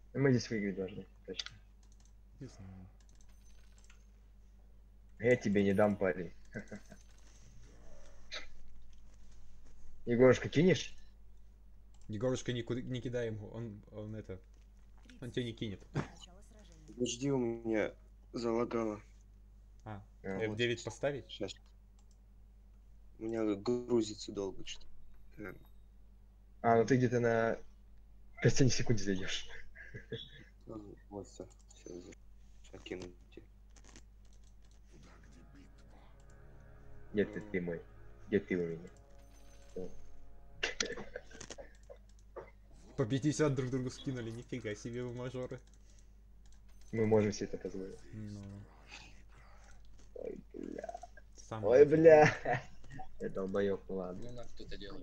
Мы здесь выиграть должны, точно. Не знаю. Я тебе не дам, парень. Егорушка, кинешь? Егорушка, не кидай ему, он это, он тебя не кинет. Подожди, у меня залагало. А, А, Вот, F9 поставить? сейчас. У меня грузится долго что-то. ну ты где-то на 5 секунд зайдешь. Вот все. Сейчас кину тебе. Нет, ты мой. Где ты у меня? Всё. По 50 друг другу скинули, нифига себе вы мажоры. Мы можем себе это позволить. Ну, Ой, бля. самый Ой, нафиг. бля. Я долбоёб, ладно. Ну нахуй ты это делаешь?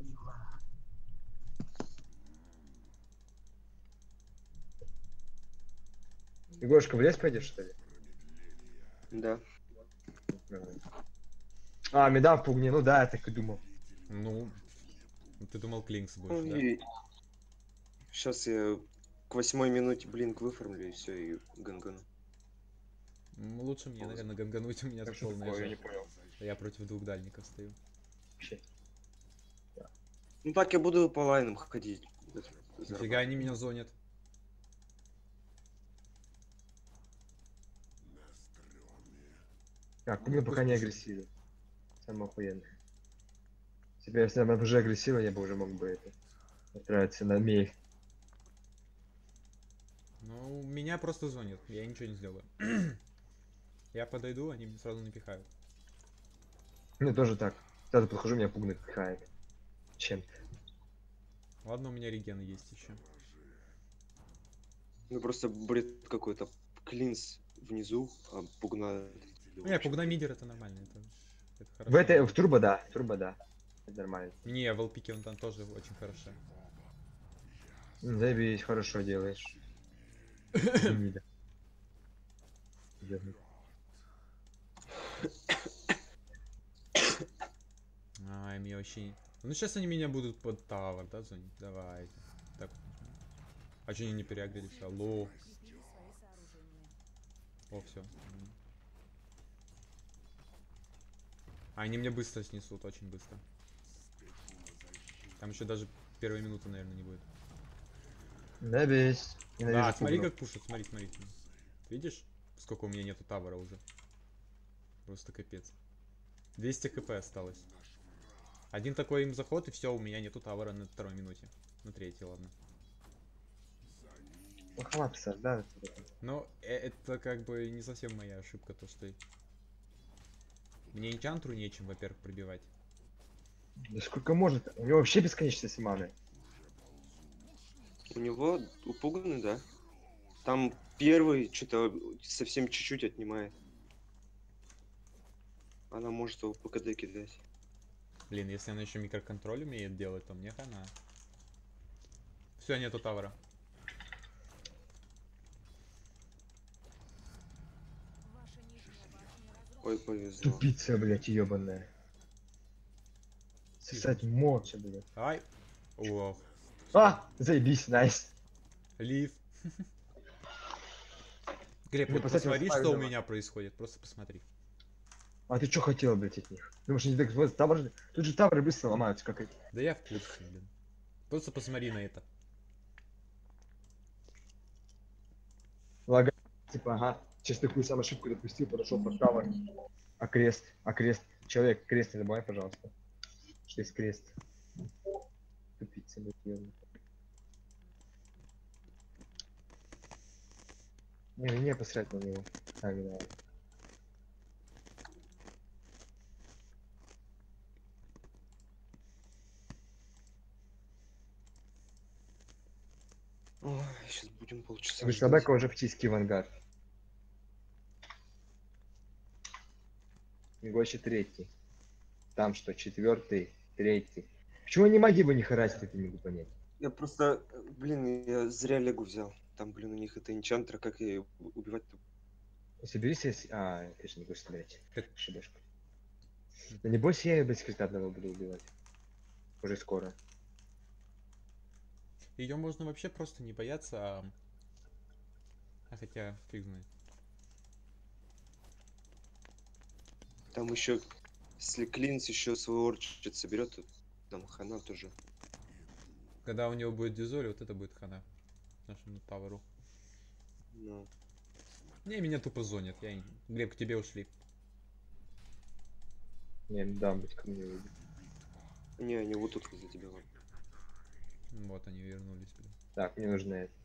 Егорушка, в лес пойдешь, что ли? Да. Давай. Медам пугни, ну да, я так и думал. Ну, ты думал Клинкс будешь, да? Сейчас я к 8 минуте блинк выформлю и все, и гангану. Лучше мне, наверное, гангануть, у меня Так тут что полная такое, я жесть. не понял. Я против двух дальников стою. Вообще. Ну так я буду по лайнам ходить. Нифига они меня зонят. Так, пугни пока не пусть- агрессивен. Самое охуенное. Теперь, если она уже агрессивна, я бы уже мог бы это отправиться на мель. Ну, меня просто зонят, я ничего не сделаю. Я подойду, они мне сразу напихают. Ну, тоже так. Сразу подхожу, меня пугнет, пихает. Чем-то. Ладно, у меня реген есть еще. Ну просто бред какой-то. Клинс внизу, а пугна. Ну, я пугна мидер, это нормально, это В хорошо. в турбо, да. Турбо, да. Это нормально. Не, в LPK он там тоже очень хорошо. Заебись, хорошо делаешь. Гнида. Ёбнуть. Ай, мне вообще... Ну, сейчас они меня будут под тавер, да, зонить? Давайте. Так. А что они не переагрелись? Алло. О, все. Они мне быстро снесут, очень быстро. Там еще даже первой минуты, наверное, не будет. Заебись. Да, смотри, как пушат, смотри, смотри. Видишь, сколько у меня нету тавера уже? Просто капец. 200 хп осталось. Один такой им заход, и все, у меня нету тавера на второй минуте. На третьей, ладно. Лохлапса, да. Но это как бы не совсем моя ошибка, то что мне энчантру нечем, во-первых, пробивать. Да сколько может? У него вообще бесконечность маны. У него упуганный, да? Там первый что-то совсем чуть-чуть отнимает. Она может его по КД кидать. Блин, если она еще микроконтроль умеет делать, то мне хана. Все, нету тавера. Ой, повезло. Тупица, блядь, ебаная. Сосать молча, блядь. Ай. Ох. Заебись, найс. Лив. Глеб, Ну, вот посмотри, посмотри, вот что у давай. меня происходит. Просто посмотри. А ты что хотел, блядь, от них? Думаешь, они так вот тавры... Тут же тавры быстро ломаются, как эти. Да я в курсе, блин. Просто посмотри на это. Лага. Типа, ага. Сейчас такую самую ошибку допустил, подошел под тавр. Крест. Человек, крест не забывай, пожалуйста. Что есть крест. Тупица, блядь, ёбаная. Не посрать на него. Так, да. Ой, сейчас будем полчаса Вы ждать. собака уже птички в ангар. Гоще третий. Там что, четвертый, третий. Почему они маги бы не харасят, это не могу понять. Я просто, блин, я зря Легу взял. Там, блин, у них это энчантра, как я её убивать-то? Соберись, если... ты же не будешь стрелять. Так. Ошибочка. Да не бойся, я без креста одного буду убивать. Уже скоро. Ее можно вообще просто не бояться, а А хотя, фиг знает. Там еще, если Клинс еще свой орчит соберет, то там хана тоже. Когда у него будет дизоль, вот это будет хана. Нашему таверу. Ну, Не, меня тупо зонят. Глеб, к тебе ушли. Не, не дам быть ко мне выйдет. не, они вот тут возле тебя. Вот. Вот они вернулись, блин. Так, мне нужно это.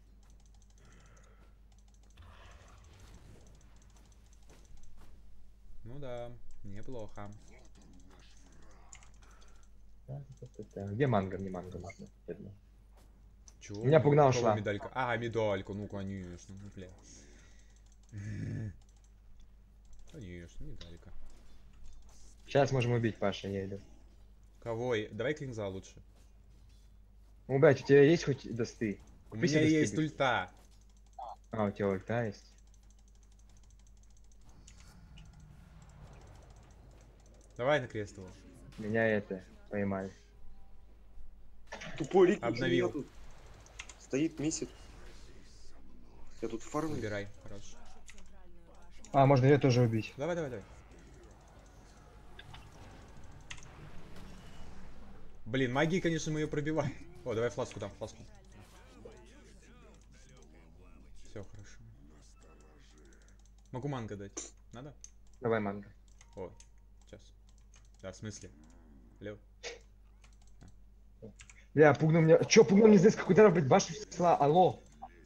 Ну да, неплохо. Где манго? Мне манго нужно. Бедно. Чего? Меня пугнала У кого шла. медалька? А, медалька, ну конечно, ну бля. Конечно, медалька. Сейчас можем убить, Паша, я иду. Кого? Давай Клинза лучше. Ну, блядь, у тебя есть хоть досты? У Купи меня себе досты, есть блядь. ульта. А, у тебя ульта есть? Давай на крест его. Меня это поймали. Тупой Рик Обновил. тут. Стоит месяц. Я тут фармлю. Убирай, хорош. А, можно ее тоже убить. Давай, давай, давай. Блин, магии, конечно, мы ее пробиваем. О, давай фласку дам, фласку. Все, хорошо. Могу манго дать. Надо? Давай манго. О, сейчас. Да, в смысле? Алло. Бля, пугнул меня. Чё, пугнул мне здесь какой-то, блядь, башню снесла? Алло.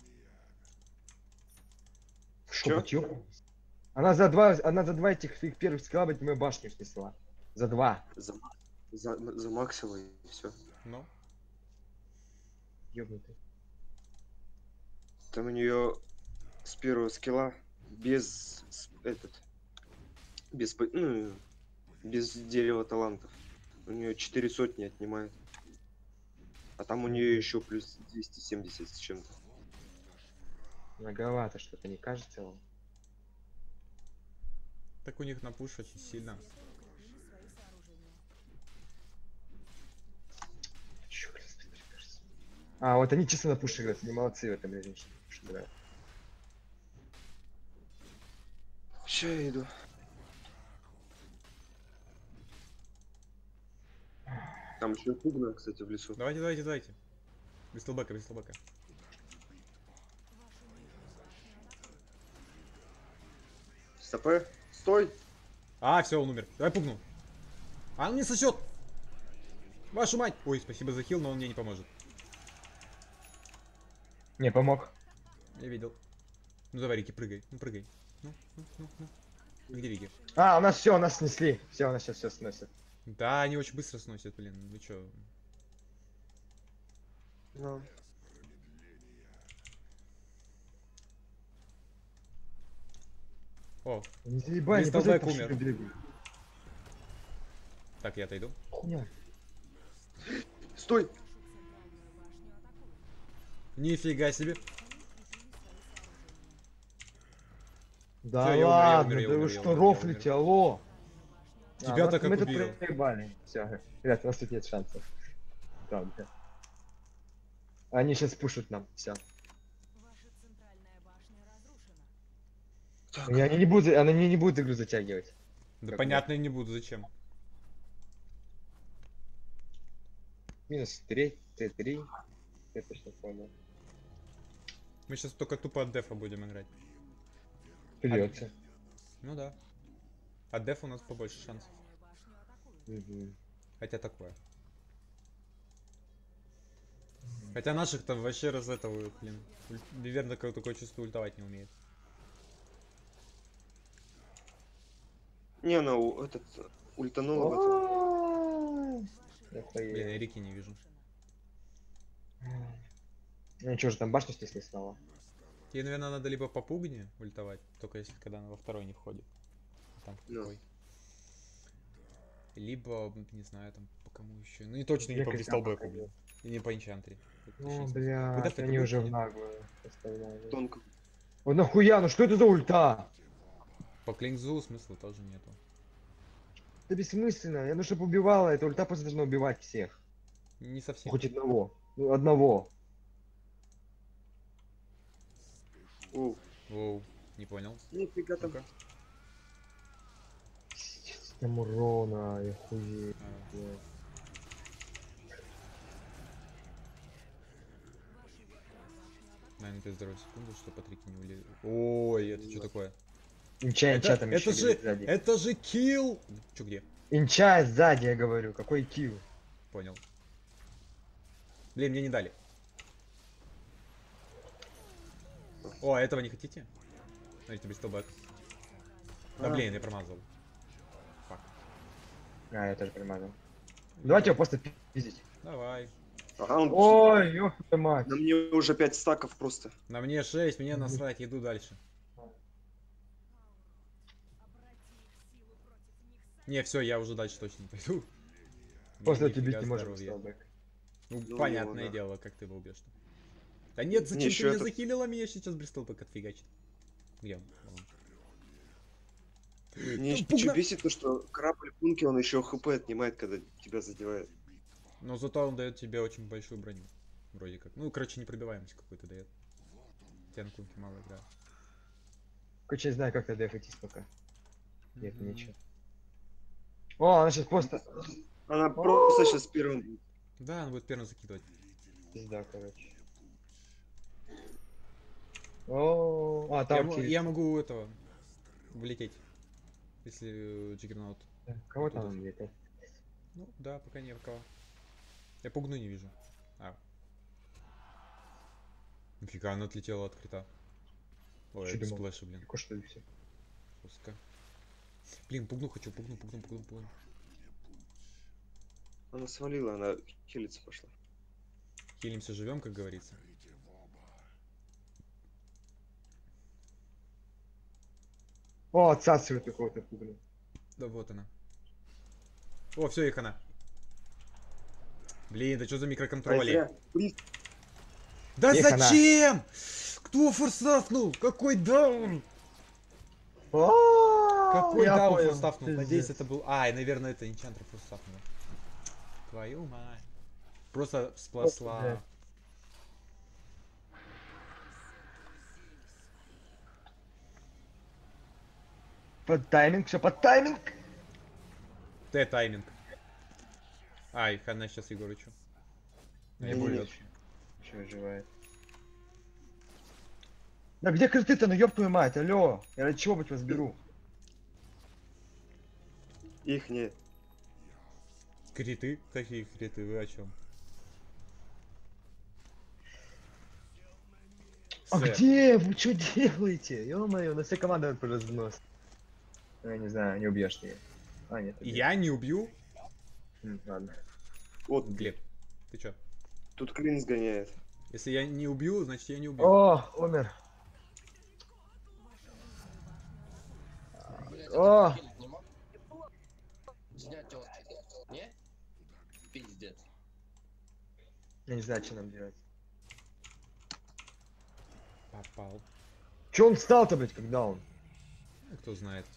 Чё? Чё? Она за два этих их первых скилла, блядь, мою башню снесла. За два. Замаксила и все. Ну? Ёбнутый. Там у нее с первого скилла без дерева талантов. У нее 4 сотни отнимает. А там у нее еще плюс 270 с чем-то. Многовато что-то, не кажется вам? Так у них на пуш очень сильно. Чё, господи, кажется. А, вот они чисто на пуш играют, они молодцы в этом, блядь, что играют. Ща я иду. Там еще пугна, кстати, в лесу. Давайте, давайте, давайте. Без толбека, без толбека. СП, стой! А, все, он умер. Давай пугну. А он не сосет. Вашу мать. Ой, спасибо за хил, но он мне не поможет. Не, помог. Я видел. Ну давай, Рики, прыгай. Ну прыгай. Ну. Где Рики? А, у нас снесли. Все, у нас сейчас все сносят. Да, они очень быстро сносят, блин. Вы чё? Ну. О, Не заебай, не Кристалбэк позови умер. пушку, бегу. так, я отойду. Хуйня. Стой! Нифига себе. Да Всё, я умер, ладно, я да умер, вы я что, умер, я рофлите, алло. Тебя-то как мы тут убил. проебали. Все, ребят, у нас тут нет шансов. Правда. Они сейчас пушат нам, все. Так, Они не будут игру затягивать. Да Как понятно, я не буду, зачем. Минус 3, Т3. Я точно понял. Мы сейчас только тупо от дефа будем играть. Придется. Ну да. От дефа у нас побольше шансов. Мгм. Хотя такое. Хотя наших-то вообще раз этого, блин. Виверн такое чувство ультовать не умеет. не, она ультанула в этом. Блин, я Рики не вижу. Ну что же, там башню снесли снова. Тебе, наверное, надо либо по пугне ультовать, только если когда она во второй не входит. Там в Ну. какой. Либо, не знаю, там по кому еще. Ну и точно не Я по как Бристолбеку, там блин. И не по Энчантре. Ну, бля, они уже в наглую поставляли. Тонко. Вот нахуя, ну что это за ульта? По Клинзу смысла тоже нету. Это бессмысленно, я ну чтобы убивала, эта ульта просто должна убивать всех. Не совсем. Хоть одного. Ну, одного. О, Воу, не понял. Нифига там. Ну-ка. Там урона, я хуею. А, наверное, ты здоровье секунду, что Патрики не улез. Ой, это что такое? Инчай, инчай там еще сзади. Это же килл! Чё, где? Инчай сзади, я говорю. Какой килл? Понял. Блин, мне не дали. О, этого не хотите? Смотрите, бристолбэк. Да А. блин, я промазал. Фак. А, я тоже примазал. Давайте его просто пиздить. Давай. Ага, он... Ой, ёб твою мать. На мне уже 5 стаков просто. На мне 6, мне насрать, иду дальше. Не, все, я уже дальше точно не пойду. После Нифига тебя не можем здоровья. столбэк. Ну, Ну, понятное его, да. дело, как ты его убьешь. Да нет, зачем Не, ты ещё меня этот- захилила, меня сейчас Бристолбэк отфигачит. Где он? Вон он. Мне Да еще пугна- бесит то, что корабль пунки, он еще хп отнимает, когда тебя задевает. Но зато он дает тебе очень большую броню. Вроде как. Ну, короче, непробиваемость какой-то дает. Тянку мало играет. Короче, не знаю, как ты дефайтись пока. Нет, Мгм. ничего. О, она сейчас просто... Она просто сейчас первым будет. Да, он будет первым закидывать. Пизда, короче. О, а там Я могу этого влететь. Если Джиггернаут. Кого там где-то? Ну, да, пока не в кого. Я пугну не вижу. А. Нифига, она отлетела от крита. Ой, Чё без думал? сплэша, блин. Легко, что ли, все? Жестко. Блин, пугну хочу, пугну. Она свалила, она хилиться пошла. Хилимся, живем, как говорится. О, отсасывает какого-то пугну. Да вот она. О, все, их она. Блин, да что за микроконтроли? Да Их она. зачем? Кто форсафнул? Какой даун? Какой Я даун понял, форсафнул? пиздец. Надеюсь, это был... Ай, наверное, это Энчантер форсафнул. Твою мать. Просто сплосла. Блядь. Под тайминг, все под тайминг. Т-тайминг. Ай, хана сейчас Егорычу. Не Не-не-не. будет. Еще выживает. Да где криты-то, ну ёб твою мать, алло. Я ради чего быть вас беру? Их нет. Криты? Какие криты? Вы о чем? А где? Вы что делаете? Ё-моё, на все команды по разнос. Ну, я не знаю, не убьешь ты её. А, нет. убьёшь. Я не убью? Ладно. Вот, Глеб, ты чё? тут клин сгоняет. Если я не убью, значит я не убью. О, умер. Блядь, О! это не мог? Снять тётки. Не? Пиздец. Я не знаю, что нам делать. Попал. Че он встал-то, блядь, когда он? Ну, кто знает.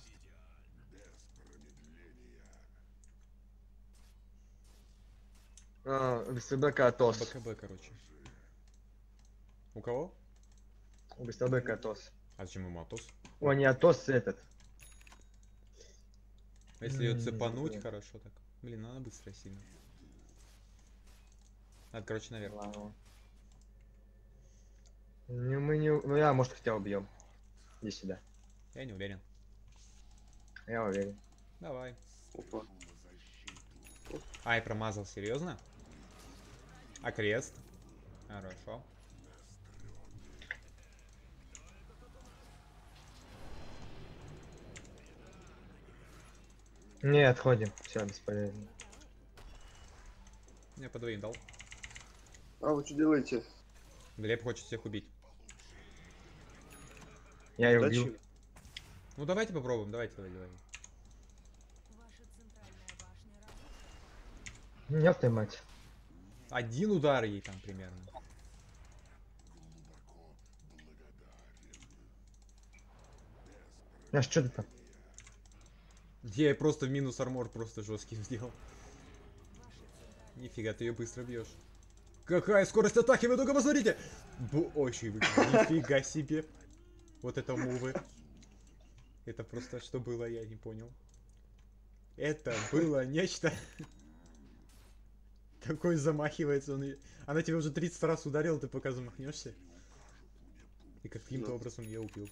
У Бестлбека Атос. БКБ, короче. У кого? У Бестлбека Атос. А зачем ему Атос? О, не Атос, этот. А если ее Не цепануть, знаю. хорошо так. Блин, она быстрая сильно. Надо, короче, наверх. Ладно. Ну, мы не... Ну, я, может, хотя убьем. Иди сюда. Я не уверен. Я уверен. Давай. Опа. Ай, промазал, серьезно? А крест? Хорошо. Не, отходим. Все, бесполезно. Я по двоим дал. А вы что делаете? Глеб хочет всех убить. Я ее Удачи. убил. Ну давайте попробуем, давайте, давай. Ёб твою мать. Один удар ей там примерно. А что ты там? Я ей просто в минус армор просто жесткий сделал. Нифига, ты ее быстро бьешь. Какая скорость атаки, вы только посмотрите! Очень выглядит. Нифига себе. Вот это мувы. Это просто что было, я не понял. Это было нечто. Такой замахивается он. Она тебя уже 30 раз ударила, ты пока замахнешься. И каким-то Ну. образом я убил.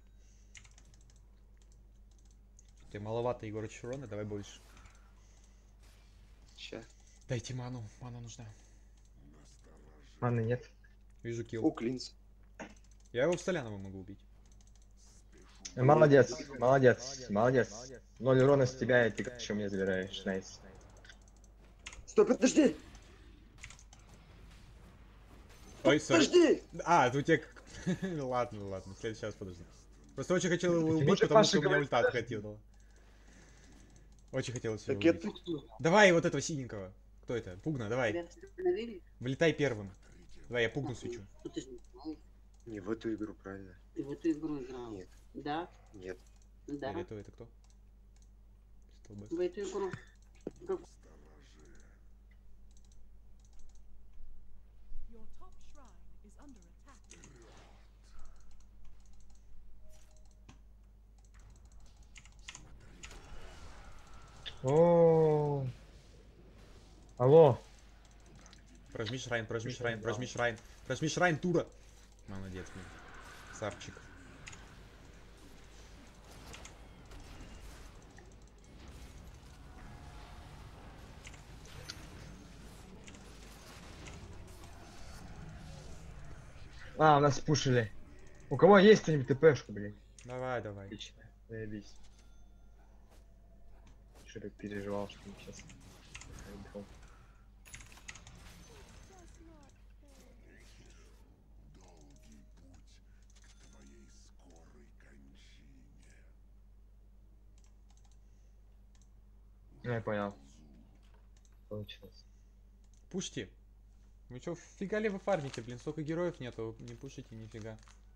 Тебе маловато, Егорыч, урона, давай больше. Ща. Дайте ману, мана нужна. Маны нет. Вижу О, килл. клинс. Я его в Солянова могу убить. Молодец, молодец, молодец. 0 урона с тебя, и ты еще мне забираешь. Найс. Стой, подожди! Ой, сори. Подожди! А, тут я... Ладно, ладно, в следующий раз подожди. Просто очень хотел его Ты убить, можешь потому Паше что у меня говорить, ульта подожди? откатила. Очень хотелось его Так я убить. тут. Давай вот этого синенького. Кто это? Пугна, давай. Тебя остановили? Вылетай первым. Давай, я пугну свечу. Ну ты же не знаешь. Не в эту игру, правильно? Ты в эту игру играл. Нет. Да? Нет. Да. Или это кто? Столбец. В эту игру. Your top shrine is under attack. О. Алло. Прожми шрайн, прожми шрайн, прожми шрайн. Прожми шрайн, Тура. Молодец, блин. Сапчик. А, нас пушили. У кого есть кто-нибудь ТПшку, блин? Давай, давай. Отлично. Заебись. Что-то переживал, что он сейчас. Ну, я понял. Получилось. Пушьте. Вы чё, фига ли вы фармите, блин? Столько героев нету, не пушите нифига.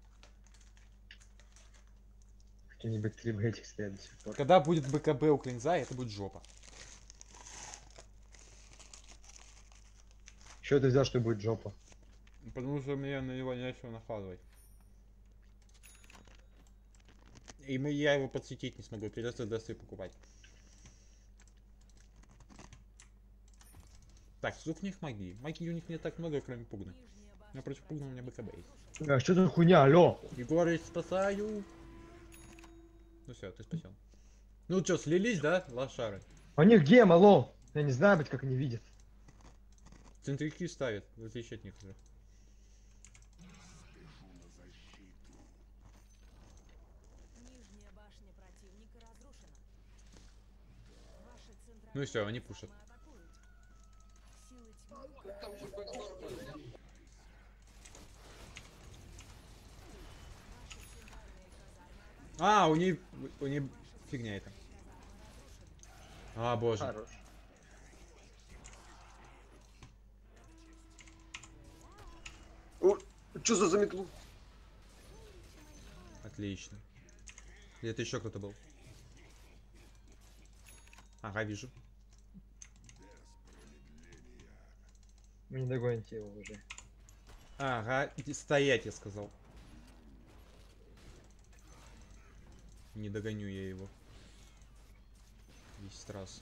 Кто-нибудь 3 этих стоят до сих пор. Когда будет БКБ у Клинза, это будет жопа. Чё ты взял, что будет жопа? Потому что мне на него нечего накладывать. И я его подсветить не смогу, придется десты покупать. Так, сколько у них магии? Магии у них не так много, кроме пугна. Я против пугна у меня БКБ есть. А, что за хуйня, алло? Егорыч, спасаю! Ну все, ты спасен. Ну чё, слились, да, лошары? А у них гем, алло! Я не знаю, быть, как они видят. Центрики ставят, в отличие от некоторых. Нижняя башня противника разрушена. Ваши центральные Ну и все, они пушат. атакуют. Силы тьмы Там же бэкдор, блядь. А, у них фигня это. А, боже. Хорош. О, что за заметлу? Отлично. Где-то еще кто-то был. Ага, вижу. Вы не догоните его уже. Ага, стоять, я сказал. Не догоню я его. 10 раз.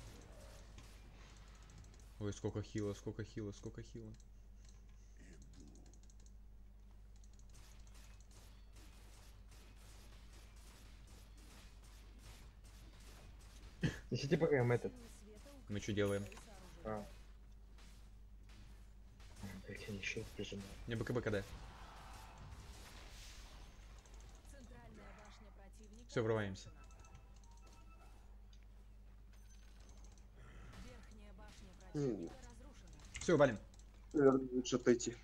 Ой, сколько хила, сколько хила, сколько хила. Несите пока им этот. Мы что делаем? А. Блять, они еще прижимают. Мне БКБ КД. центральная башня противника. Все, врываемся. Верхняя башня противника разрушена. Все, валим. Наверное, лучше отойти.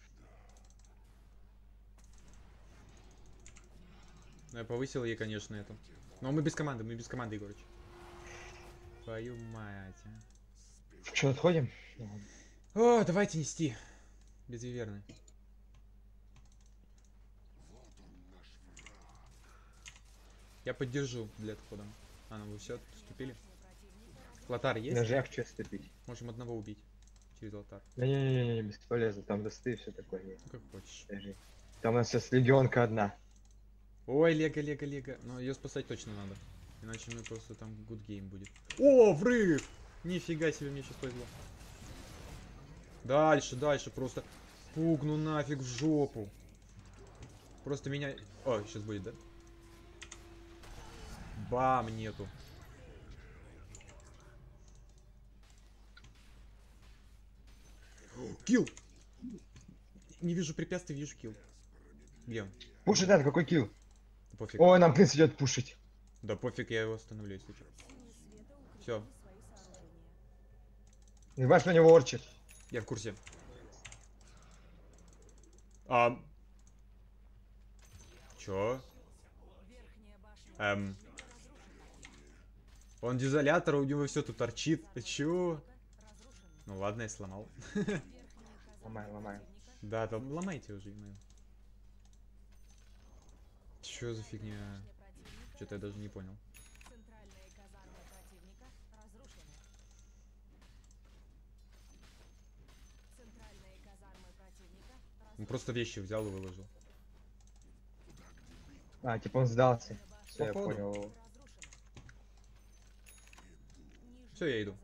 Ну, я повысил ей, конечно, это. Но мы без команды, Егорыч. Твою мать, а. Что, отходим? О, давайте нести. Без Виверны. Я поддержу для отхода. А, ну вы все отступили? Лотар есть? Даже я хочу ступить. Можем одного убить. Через алтарь. Не-не-не, бесполезно, там досты и все такое. Ну как хочешь. Подожди. Там у нас сейчас легионка одна. Ой, Лего, Лего, Лего. Но ее спасать точно надо. Иначе мы просто там good game будет. О, врыв! Нифига себе, мне сейчас повезло. Дальше, дальше, просто пугну нафиг в жопу. Просто меня... О, сейчас будет, да? Бам, нету. Килл! Не вижу препятствий, вижу килл. Где он? Пушить надо, какой килл? Да пофиг. Ой, нам принц идет пушить. Да пофиг, я его остановлю, если что. Все, Ебать, на него орчит. я в курсе. Чё? Он дизолятор, у него все тут торчит. Чё? Ну ладно, я сломал. Ломаем, ломаем. Да, там ломайте уже, ё-моё. Чё за фигня? Что-то я даже не понял. Он просто вещи взял и выложил. А, типа он сдался. Все, я Походу. понял. Все, я иду.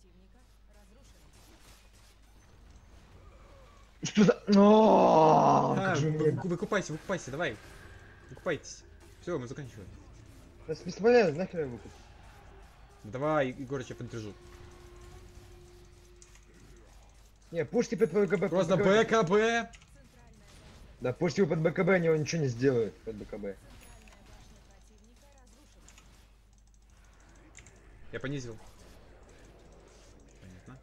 Что за... О, как же мне... Выкупайся, выкупайся, давай. Выкупайтесь. Все, мы заканчиваем. Да бесполезно, нахер я выкуп. Давай, Егорыч, я поддержу. Не, пушьте под БКБ. Просто БКБ! Да пушьте его под БКБ, они его ничего не сделают под БКБ. Я понизил. Понятно.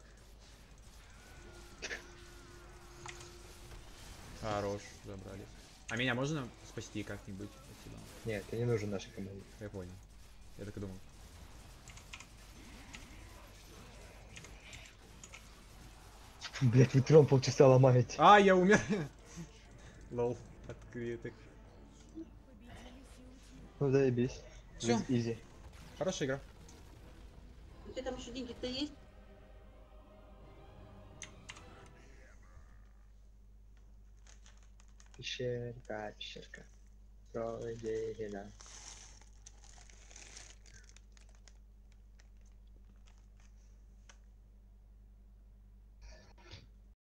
Хорош, забрали. А меня можно спасти как-нибудь? Спасибо. Нет, ты не нужен нашей команде. Я понял. Я так и думал. Блять, вы трон полчаса ломаете. А, я умер! Лол, открытых. Ну заебись. Всё. Изи. Хорошая игра. У тебя там еще деньги-то есть? Пещерка, пещерка. Проведена.